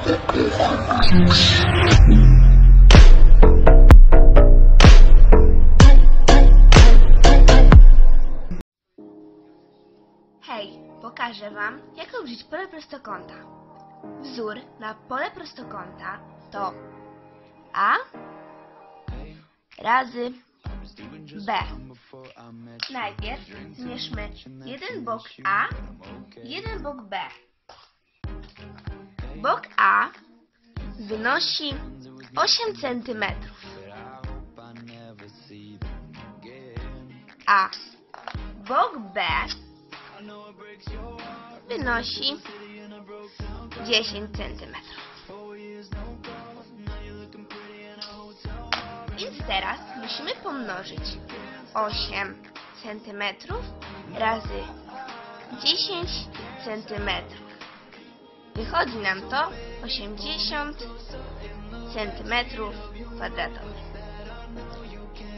Hej, pokażę Wam, jak obliczyć pole prostokąta. Wzór na pole prostokąta to A razy B. Najpierw zmierzmy jeden bok A i jeden bok B. Bok A wynosi 8 cm, a bok B wynosi 10 cm. Więc teraz musimy pomnożyć 8 cm razy 10 cm. Wychodzi nam to 80 cm kwadratowych.